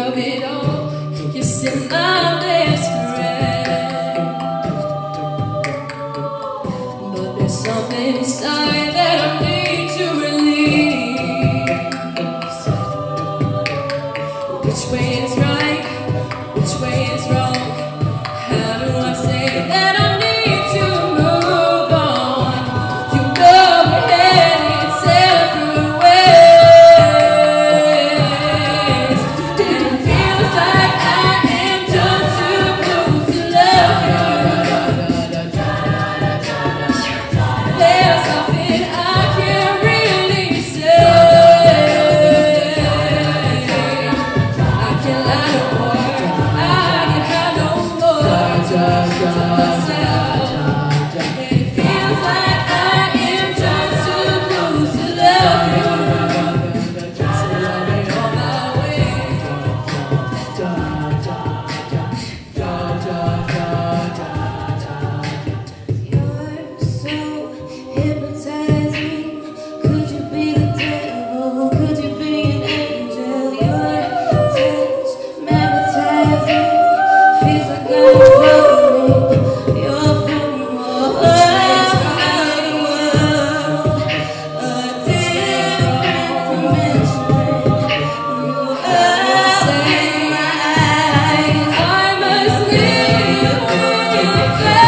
of it all. You're still my best friend, but there's something inside that I need to release. Which way is right? Which way is wrong? How do I say that I need to move on? You go ahead, it's everywhere. And it feels like I am just too close to love you. There's nothing I can really say. I can't lie no more. I can hide no more. It feels like I am just too close to love you. So I'll be on my way. You're so hypnotizing. Could you be the devil? Could you be an angel? Your touch magnetizing. Feels like I'm floating. You're from a whole other world, a different dimension. You open my eyes. I must live with you.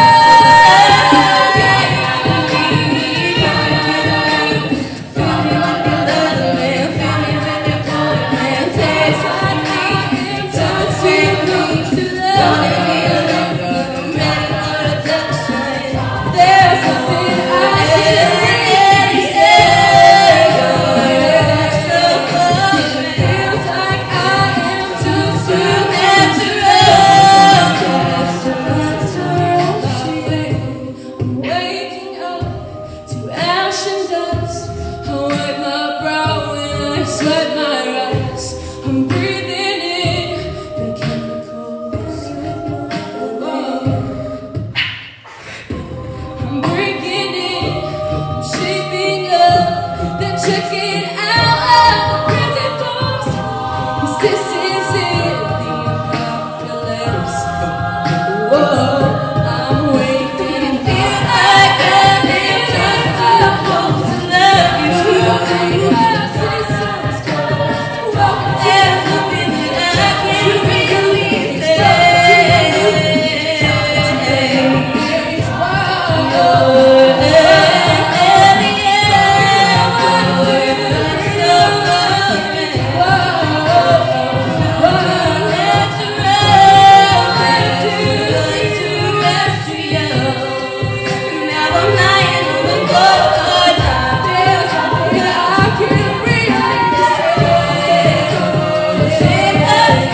Feel me like a other man. Feel me when you're going, man. Taste like me. Just too close to love you. I'm ready for abduction. There's nothing I can really say. It feels like I am just too natural. I'm waking up to ash and dust. I wipe my brow and I sweat my eyes. I'm breathing in the chemicals. I'm breaking in, I'm shaping up, then checking out of the prison doors. 'Cause this is it, the apocalypse. Whoa, I'm waiting. It feels like I am just supposed to love you. There's nothing that I can really say.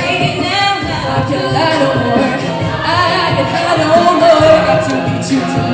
I can lie no more. I can hide no more. Got to be true to